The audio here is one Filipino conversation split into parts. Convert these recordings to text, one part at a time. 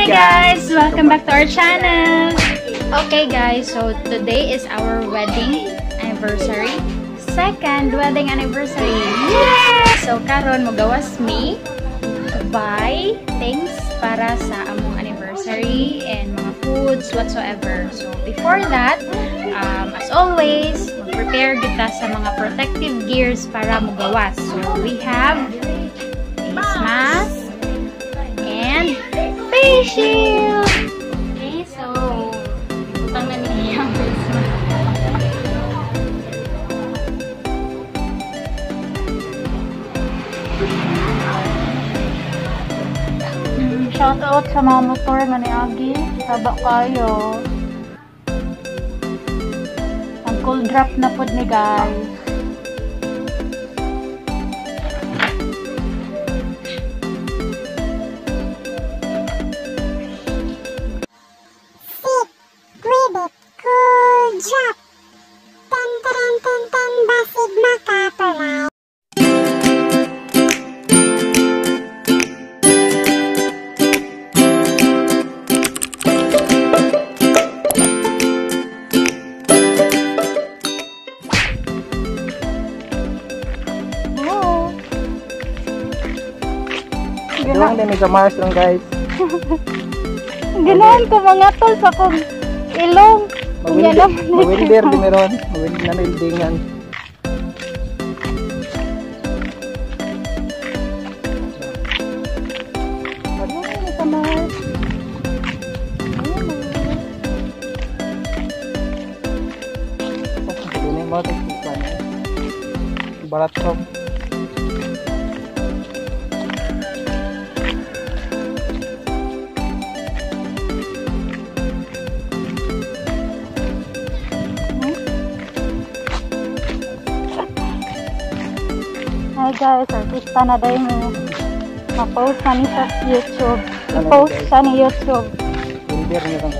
Hi guys! Welcome back to our channel! Okay guys, so today is our wedding anniversary. Second wedding anniversary! Yeah! So karon magawas me buy things para sa among anniversary and mga foods whatsoever. So before that, as always, prepare kita sa mga protective gears para magawas. So we have face mask and face shield. Okay, so utang na niya ang face mask. Shout out sa mga motor nga ni Agi. Taba kayo. Ang cold drop na pod ni guys. Drop. Tan tan tan tan basig makapalaw. Ganahan din sa Mars lang guys. Ganahan ko mga tol sa kong ilong. Mawilder din meron. Mawilder na nildingan. Ano sa Mars? Ini mo ito barat ko. Hi guys, artista na dahil mo. Ma-post na ni sa YouTube. I-post sa ni YouTube. Wilder niya lang.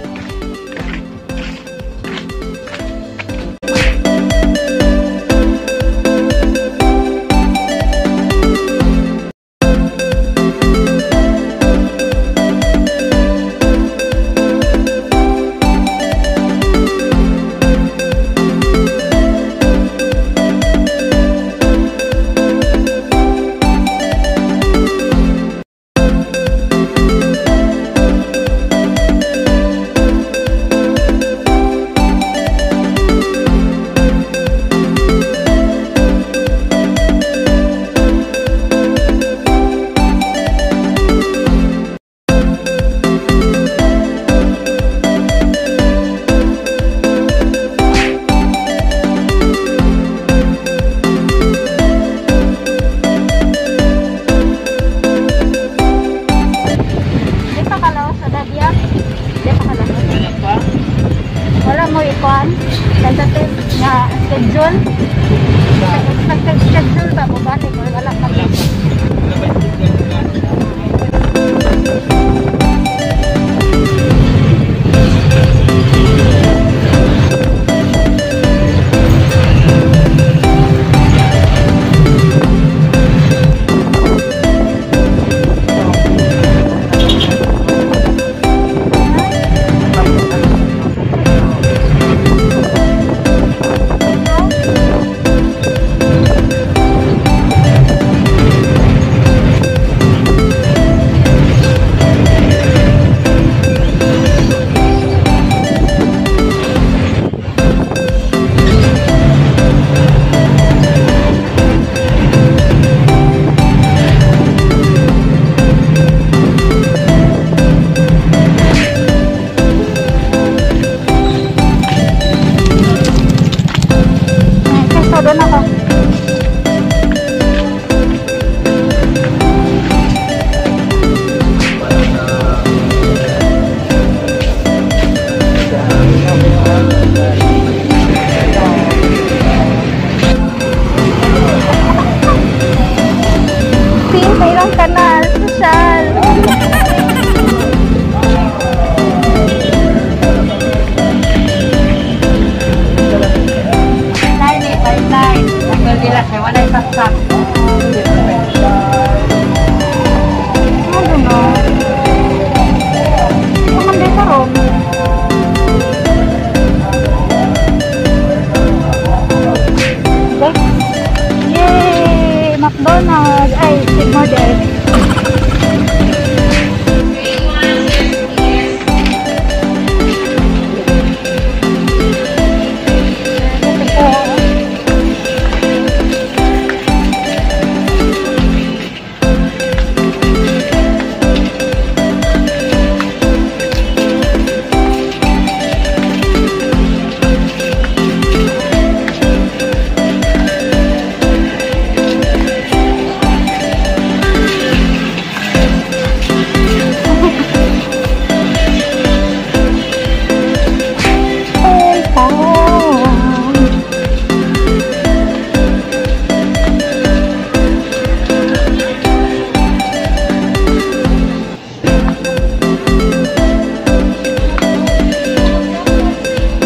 Wala mo ikuan tentative nga schedule. Nag-schedule ba mo ba? Wala ka lang.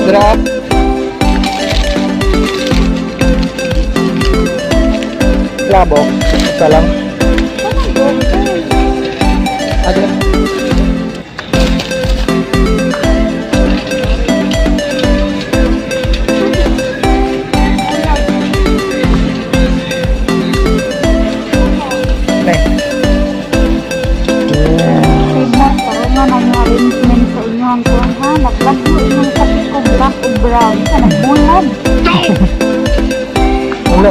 Dra. Labok. Isa lang. Ada. Arrangement sa inyo ang kuhan ha. Naglagyo inyong kapit ko black o brown. Sa nagbulad. Ulo.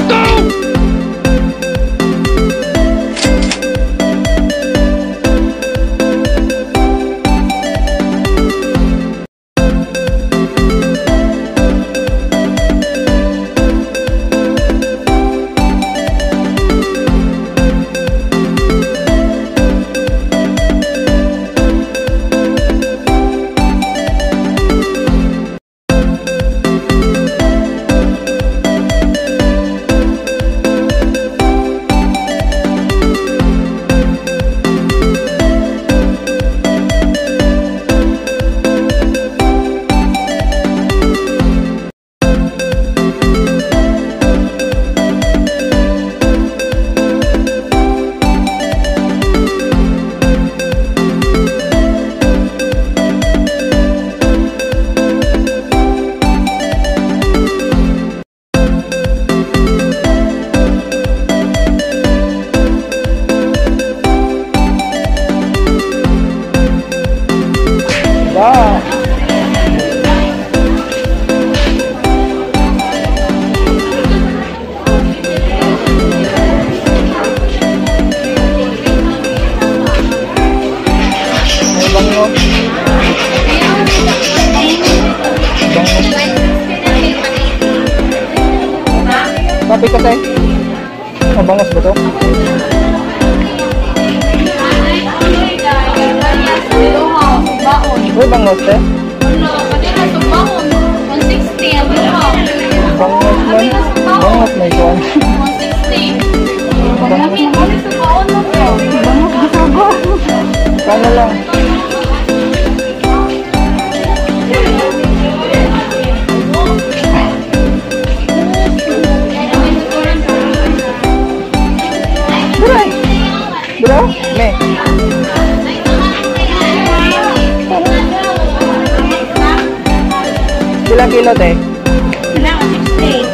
Wow. May bango. Tapi ka tayo. Mabangos ba to? Uy, bangos eh? Ano, pati na sa baon. 160 ang buhaw. Bangos man. Bangos na ito. 160. Pagkami, kami sa baon mo to. Bangos gisago. Kano lang? Duray! Bro? Me? Pila kilo te? Wala, 160.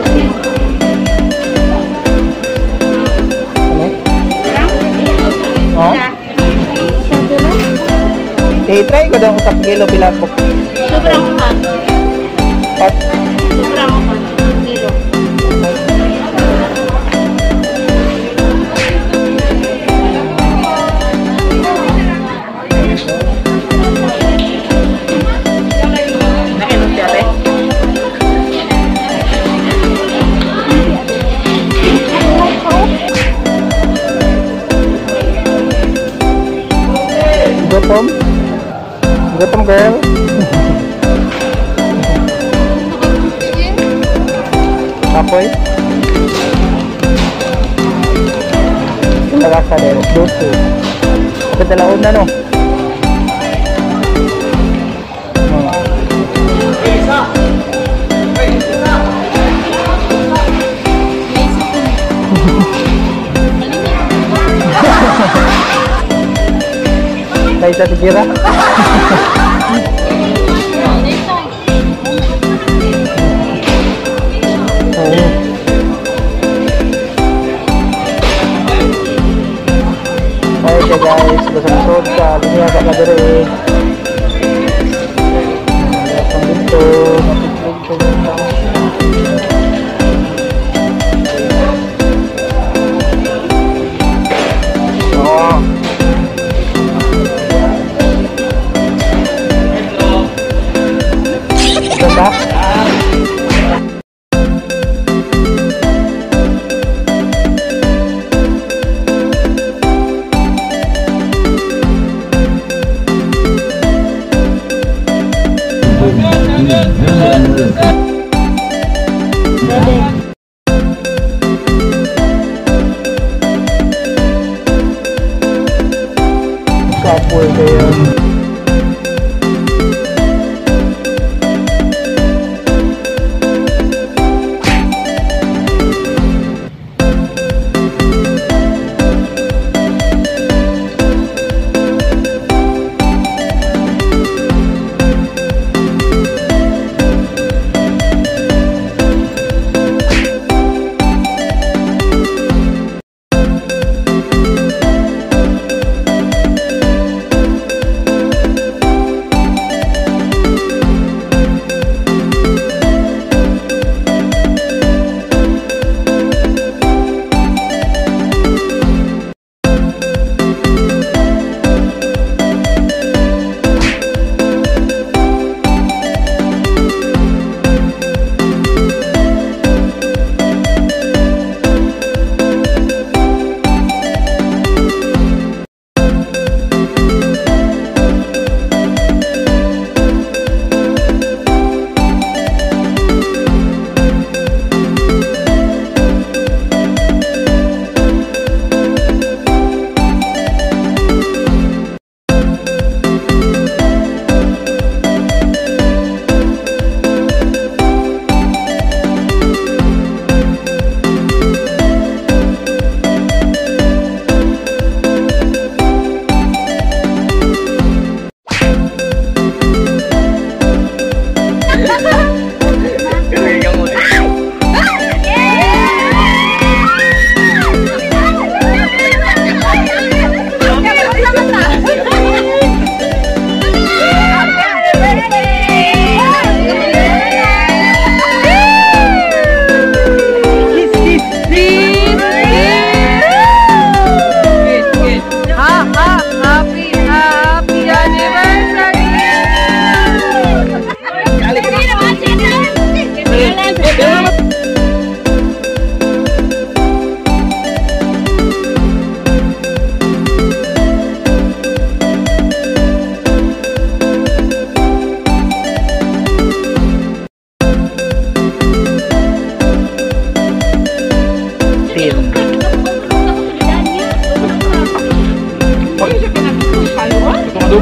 Ano? Oh? I-try ko daw sa kilo pila po. Sobrang upat. At Sobrang upat. Kilo. gutom? Gutom girl? Kapoy? Tagasa din, doso. Kapit dalaon na no? Tayo sa sigira. Okay guys, basang-sod ka. Linya ka kadiri. Basang dito. Matiklig ko. Kapoy kayo.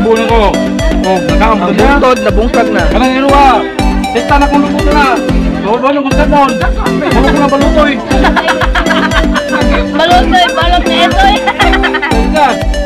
buo na ko. Oh, nakaambot Ang na. buntod, nabungkag na. Kanang inuwa. Sista na kung luto na. Baba nung gusto doon. Baba ko na balutoy. Balot na ito eh. Sista.